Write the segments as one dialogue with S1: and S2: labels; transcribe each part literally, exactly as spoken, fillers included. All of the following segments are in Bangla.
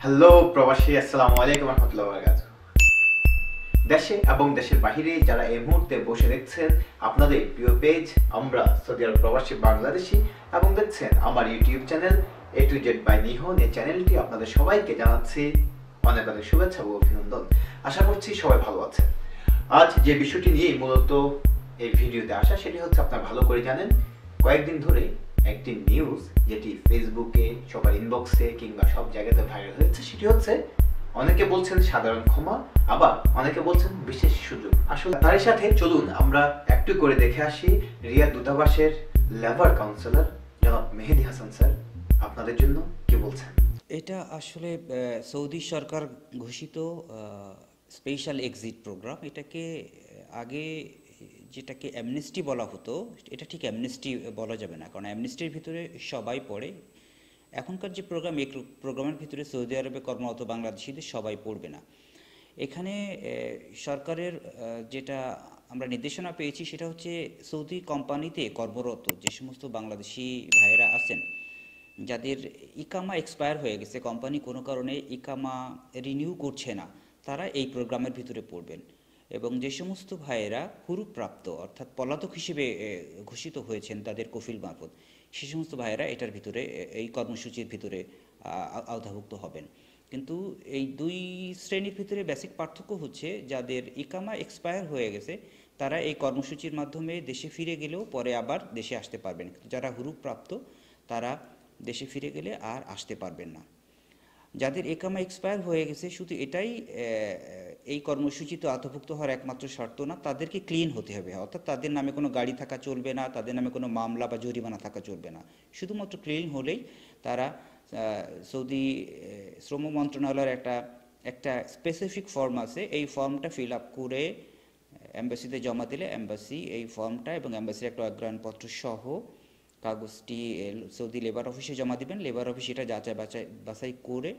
S1: হ্যালো প্রবাসী, আসসালামু আলাইকুম রহমতুল্লাহ বারাকাতুহু। দেশে এবং দেশের বাহিরে যারা এই মুহূর্তে বসে দেখছেন আপনাদের প্রিয় পেজ আমরা সৌদি আরব প্রবাসী বাংলাদেশি এবং দেখছেন আমার YouTube channel A to Z by Nihon, এই চ্যানেলটি আপনাদের সবাইকে জানাচ্ছি অনেক অনেক শুভেচ্ছা ও অভিনন্দন। আশা করছি সবাই ভালো আছেন। আজ যে বিষয়টি নিয়ে মূলত এই ভিডিওতে আসা সেটি হচ্ছে, আপনারা ভালো করে জানেন কয়েকদিন ধরে একটি নিউজ যেটি ফেসবুকে সবার ইনবক্সে কিংবা সব জায়গাতে ভাইরাল হয়েছে, সেটি হচ্ছে অনেকে বলছেন সাধারণ ক্ষমা, আবার অনেকে বলছেন বিশেষ সুযোগ। আসলে তারই সাথে চলুন আমরা একটু করে দেখে আসি রিয়াদ দূতাবাসের লেবার কাউন্সিলর জনাব মেহেদি হাসান স্যার আপনাদের জন্য কি বলছেন।
S2: এটা আসলে সৌদি সরকার ঘোষিত স্পেশাল এক্সিট প্রোগ্রাম। এটাকে আগে যেটাকে অ্যামনেস্টি বলা হতো, এটা ঠিক অ্যামনেস্টি বলা যাবে না, কারণ অ্যামনেস্টির ভিতরে সবাই পড়ে। এখনকার যে প্রোগ্রাম, এই প্রোগ্রামের ভিতরে সৌদি আরবে কর্মরত বাংলাদেশিদের সবাই পড়বে না। এখানে সরকারের যেটা আমরা নির্দেশনা পেয়েছি সেটা হচ্ছে, সৌদি কোম্পানিতে কর্মরত যে সমস্ত বাংলাদেশি ভাইয়েরা আছেন যাদের ইকামা এক্সপায়ার হয়ে গেছে, কোম্পানি কোনো কারণে ইকামা রিনিউ করছে না, তারা এই প্রোগ্রামের ভিতরে পড়বেন। এবং যে সমস্ত ভাইয়েরা হুরুপ্রাপ্ত অর্থাৎ পলাতক হিসেবে ঘোষিত হয়েছেন তাদের কফিল মারফত, সে সমস্ত ভাইয়েরা এটার ভিতরে, এই কর্মসূচির ভিতরে আওতাভুক্ত হবেন। কিন্তু এই দুই শ্রেণীর ভিতরে বেসিক পার্থক্য হচ্ছে, যাদের ইকামা এক্সপায়ার হয়ে গেছে তারা এই কর্মসূচির মাধ্যমে দেশে ফিরে গেলেও পরে আবার দেশে আসতে পারবেন, কিন্তু যারা হুরুপ্রাপ্ত তারা দেশে ফিরে গেলে আর আসতে পারবেন না। যাদের একামা এক্সপায়ার হয়ে গেছে, শুধু এটাই এই কর্মসূচিতে আওতাভুক্ত হওয়ার একমাত্র শর্ত না, তাদেরকে ক্লিন হতে হবে, অর্থাৎ তাদের নামে কোনো গাড়ি থাকা চলবে না, তাদের নামে কোনো মামলা বা জরিমানা থাকা চলবে না। শুধুমাত্র ক্লিন হলেই তারা সৌদি শ্রম মন্ত্রণালয়ের একটা একটা স্পেসিফিক ফর্ম আছে, এই ফর্মটা ফিল আপ করে এম্বাসিতে জমা দিলে এম্বাসি এই ফর্মটা এবং এম্বাসির একটা অগ্রায়ণপত্র সহ কাগজটি সৌদি লেবার অফিসে জমা দিবেন। লেবার অফিস এটা যাচাই বাছাই বাছাই করে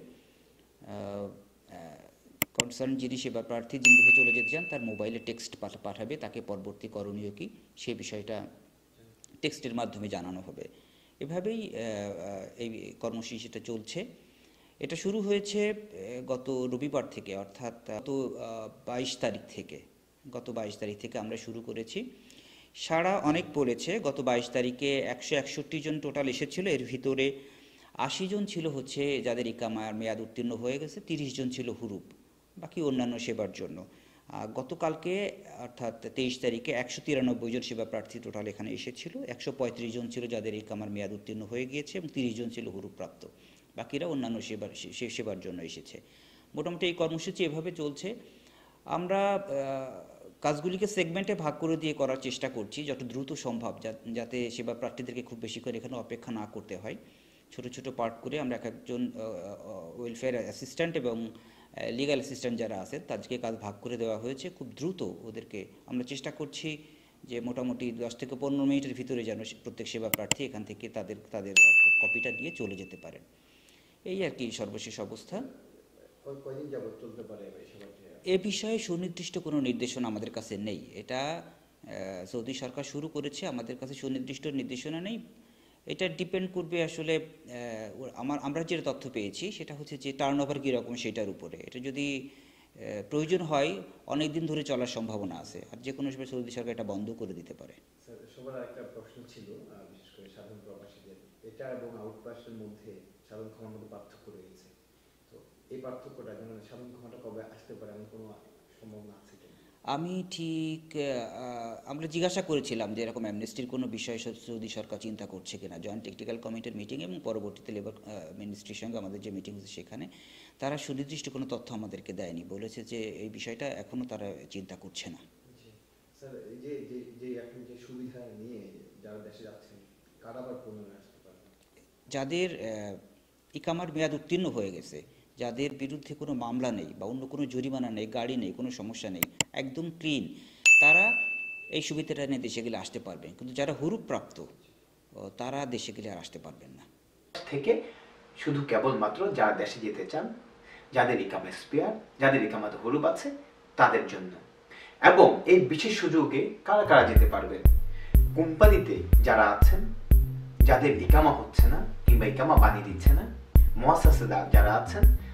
S2: কনসার্ন যিনি সেবা প্রার্থী যিনি দেখে চলে যেতে চান তার মোবাইলে টেক্সট পাঠাবে, তাকে পরবর্তী করণীয় কি সেই বিষয়টা টেক্সটের মাধ্যমে জানানো হবে। এভাবেই এই কর্মসূচিটা চলছে। এটা শুরু হয়েছে গত রবিবার থেকে, অর্থাৎ গত বাইশ তারিখ থেকে গত বাইশ তারিখ থেকে আমরা শুরু করেছি। সারা অনেক পড়েছে। গত বাইশ তারিখে একশো একষট্টি জন টোটাল এসেছিল, এর ভিতরে আশি জন ছিল হচ্ছে যাদের ইকামার মেয়াদ উত্তীর্ণ হয়ে গেছে, তিরিশ জন ছিল হুরুপ, বাকি অন্যান্য সেবার জন্য। গতকালকে অর্থাৎ তেইশ তারিখে একশো তিরানব্বই জন সেবা প্রার্থী টোটাল এখানে এসেছিল। একশো পঁয়ত্রিশ জন ছিল যাদের ইকামার মেয়াদ উত্তীর্ণ হয়ে গিয়েছে এবং তিরিশ জন ছিল হুরুপ প্রাপ্ত, বাকিরা অন্যান্য সেবার সেবার জন্য এসেছে। মোটামুটি এই কর্মসূচি এভাবে চলছে। আমরা কাজগুলিকে সেগমেন্টে ভাগ করে দিয়ে করার চেষ্টা করছি যত দ্রুত সম্ভব, যাতে সেবা প্রার্থীদেরকে খুব বেশি করে এখানে অপেক্ষা না করতে হয়। ছোট ছোট পার্ট করে আমরা এক একজন ওয়েলফেয়ার অ্যাসিস্ট্যান্ট এবং লিগ্যাল অ্যাসিস্ট্যান্ট যারা আছেন তাদেরকে কাজ ভাগ করে দেওয়া হয়েছে। খুব দ্রুত ওদেরকে আমরা চেষ্টা করছি যে মোটামুটি দশ থেকে পনেরো মিনিটের ভিতরে যেন প্রত্যেক সেবা প্রার্থী এখান থেকে তাদের তাদের কপিটা দিয়ে চলে যেতে পারেন। এই আর কি সর্বশেষ অবস্থা। এ বিষয়ে সুনির্দিষ্ট কোনো নির্দেশনা আমাদের কাছে নেই। এটা সৌদি সরকার শুরু করেছে, আমাদের কাছে সুনির্দিষ্ট নির্দেশনা নেই। এটা ডিপেন্ড করবে আসলে, আমার আমরা যে তথ্য পেয়েছি সেটা হচ্ছে যে টার্ন ওভার কীরকম সেটার উপরে। এটা যদি প্রয়োজন হয় অনেক দিন ধরে চলার সম্ভাবনা আছে, আর যে কোনো সময় সৌদি সরকার এটা বন্ধ করে দিতে পারে।
S1: সবার একটা প্রশ্ন ছিল, বিশেষ করে সাধারণ প্রবাসীদের, এটা এবং আউটপাসের মধ্যে সাধারণ ক্ষমার মধ্যে পার্থক্য রয়েছে। তো এই পার্থক্যটা যেমন সাধারণ ক্ষমাটা কবে আসতে পারে এমন কোনো সম্ভাবনা আছে কিনা?
S2: আমি ঠিক আমরা জিজ্ঞাসা করেছিলাম যে এরকম অ্যামনেস্টির কোনো বিষয় সৌদি সরকার চিন্তা করছে কিনা জয়েন্ট টেকনিক্যাল কমিটির মিটিং এবং পরবর্তীতে লেবার মিনিস্ট্রির সঙ্গে আমাদের যে মিটিং হচ্ছে সেখানে তারা সুনির্দিষ্ট কোনো তথ্য আমাদেরকে দেয়নি, বলেছে যে এই বিষয়টা এখনও তারা চিন্তা করছে না।
S1: স্যার, এই যে যে এখন যে সুবিধা নিয়ে যারা দেশে যাচ্ছেন কারা আবার পুনরায় আসতে পারবে?
S2: যাদের ইকামার মেয়াদ উত্তীর্ণ হয়ে গেছে, যাদের বিরুদ্ধে কোনো মামলা নেই বা অন্য কোনো জরিমানা নেই, গাড়ি নেই, কোনো সমস্যা নেই, একদম ক্লিন, তারা এই সুবিধাটা নিয়ে দেশে গেলে আসতে পারবেন। কিন্তু যারা হুরুপ্রাপ্ত তারা দেশে গেলে আর আসতে পারবেন না।
S1: থেকে শুধু কেবলমাত্র যারা দেশে যেতে চান, যাদের ইকাম এক্সপায়ার, যাদের ইকামাতে হুরুপ আছে তাদের জন্য। এবং এই বিশেষ সুযোগে কারা কারা যেতে পারবেন? কোম্পানিতে যারা আছেন, যাদের ইকামা হচ্ছে না কিংবা ইকামা বানিয়ে দিচ্ছে না, মুআসাসাদার যারা আছেন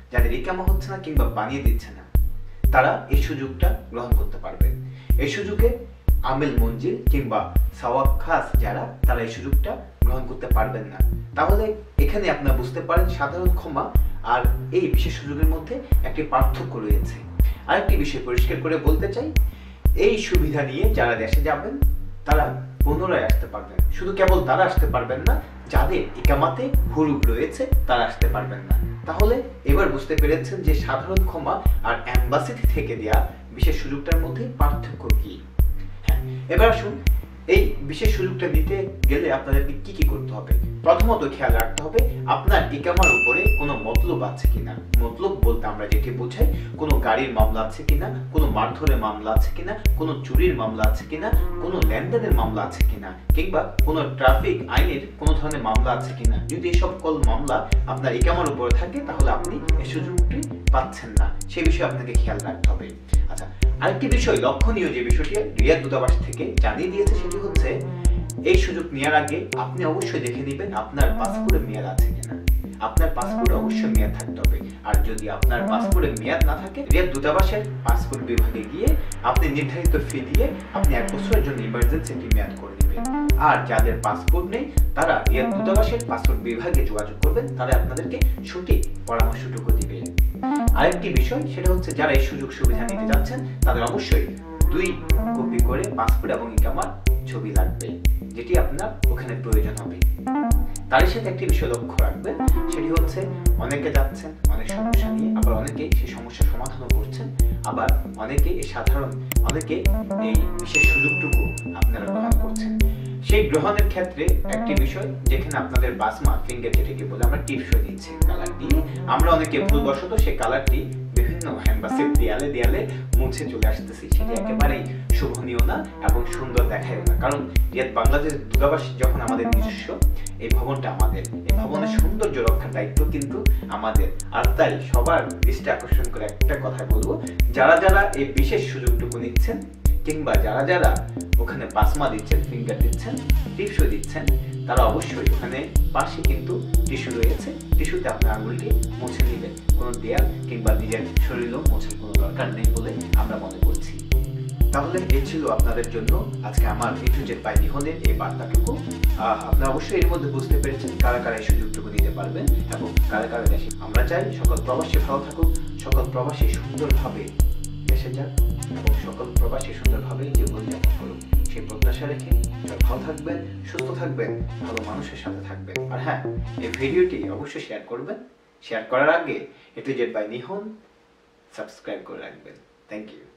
S1: যাদের ইকামা হচ্ছে না কিংবা বানিয়ে দিচ্ছে না, তারা এই সুযোগটা গ্রহণ করতে পারবেন। এই সুযোগে আমিল মঞ্জিল কিংবা সাওয়াক খাস যারা, তারা এই সুযোগটা গ্রহণ করতে পারবেন না। তাহলে এখানে আপনারা বুঝতে পারেন সাধারণ ক্ষমা আর এই বিশেষ সুযোগের মধ্যে একটি পার্থক্য রয়েছে। আরেকটি বিষয় পরিষ্কার করে বলতে চাই, এই সুবিধা নিয়ে যারা দেশে যাবেন তারা পুনরায় আসতে পারবেন। শুধু কেবল তারা আসতে পারবেন না, যাদের ইকামাতে হুরুপ রয়েছে তারা আসতে পারবেন না। তাহলে এবার বুঝতে পেরেছেন যে সাধারণ ক্ষমা আর এম্বাসি থেকে দেয়া বিশেষ সুযোগটার মধ্যে পার্থক্য কি। হ্যাঁ, এবার আসুন এই বিশেষ সুযোগটা নিতে গেলে আপনাদেরকে কি কি করতে হবে। প্রথমত খেয়াল রাখতে হবে আপনার ইকামার উপরে কোনো মতলব আছে কিনা। মতলব বলতে আমরা যেটি বোঝাই, কোনো গাড়ির মামলা আছে কিনা, কোনো মারধরের মামলা আছে কিনা, কোনো চুরির মামলা আছে কিনা, কোনো লেনদেনের মামলা আছে কিনা, কিংবা কোনো ট্রাফিক আইনের কোনো ধরনের মামলা আছে কিনা। যদি এই সকল মামলা আপনার ইকামার উপরে থাকে তাহলে আপনি এই সুযোগটি পাচ্ছেন না, সেই বিষয়ে আপনাকে খেয়াল রাখতে হবে। আচ্ছা, আরেকটি বিষয় লক্ষণীয় যে বিষয়টি রিয়াদ দূতাবাস থেকে জানিয়ে দিয়েছে সেটি হচ্ছে, এই সুযোগ নেওয়ার আগে আপনি অবশ্যই দেখে নেবেন আপনার পাসপোর্টে মেয়াদ আছে কিনা। আপনার পাসপোর্টে অবশ্যই মেয়াদ থাকতে হবে। আর যদি আপনার পাসপোর্টে মেয়াদ না থাকে, রিয়াদ দূতাবাসের পাসপোর্ট বিভাগে গিয়ে আপনি নির্ধারিত ফি দিয়ে আপনি এক বছরের জন্য ইমার্জেন্সি একটি মেয়াদ করে নেবেন। আর যাদের পাসপোর্ট নেই তারা রিয়াদ দূতাবাসের পাসপোর্ট বিভাগে যোগাযোগ করবেন, তারা আপনাদেরকে সঠিক পরামর্শটুকু দিবে। আরেকটি বিষয় সেটা হচ্ছে, যারা এই সুযোগ সুবিধা নিতে যাচ্ছেন তাদের অবশ্যই দুই কপি করে পাসপোর্ট এবং ইকামার ছবি লাগবে, যেটি আপনার ওখানে প্রয়োজন হবে। তার সাথে একটি বিষয় লক্ষ্য রাখবেন, সেটি হচ্ছে অনেকে যাচ্ছেন অনেক সমস্যা নিয়ে, আবার অনেকে সেই সমস্যার সমাধানও করছেন, আবার অনেকে এই সাধারণ অনেকে এই বিশেষ সুযোগটুকু আপনারা গ্রহণ করছেন। সেই গ্রহণের ক্ষেত্রে একটি বিষয়, যেখানে আপনাদের বাসমা ফিঙ্গার যেটাকে বলে আমরা টিপসই দিচ্ছি কালার দিয়ে, আমরা অনেকে ভুলবশত সেই কালারটি বিভিন্ন এম্বাসির দেয়ালে দেয়ালে মুছে চলে আসতেছি, সেটি একেবারেই শোভনীয় না এবং সুন্দর দেখায় না। কারণ রিয়াদ বাংলাদেশ দূতাবাস যখন আমাদের নিজস্ব, এই ভবনটা আমাদের, এই ভবনের সৌন্দর্য রক্ষার দায়িত্ব কিন্তু আমাদের। আর তাই সবার দৃষ্টি আকর্ষণ করে একটা কথা বলবো, যারা যারা এই বিশেষ সুযোগটুকু নিচ্ছেন কিংবা যারা যারা ওখানে বাসমা দিচ্ছেন, ফিঙ্গার দিচ্ছেন, টিপসও দিচ্ছেন, তারা অবশ্যই ওখানে পাশে কিন্তু টিস্যু রয়েছে, টিস্যুতে আপনার আঙুলটি মুছে নেবেন। কোনো দেয়াল কিংবা নিজের শরীরও মোছার কোনো দরকার নেই বলে আমরা মনে করছি। তাহলে এই ছিল আপনাদের জন্য আজকে আমার এ টু জেড বাই নিহনের এই বার্তাটুকু। আপনারা অবশ্যই এর মধ্যে বুঝতে পেরেছেন কারা কারা এই সুযোগটুকু নিতে পারবেন এবং কারা কারা দেশে। আমরা চাই সকল প্রবাসী ভালো থাকুক, সকল প্রবাসী সুন্দরভাবে দেশে যাক এবং সকল প্রবাসী সুন্দরভাবে জীবনযাপন করুক, সেই প্রত্যাশা রেখে সবাই ভালো থাকবেন, সুস্থ থাকবেন, ভালো মানুষের সাথে থাকবেন। আর হ্যাঁ, এই ভিডিওটি অবশ্যই শেয়ার করবেন। শেয়ার করার আগে A to Z by Nihon subscribe করে রাখবেন। Thank you.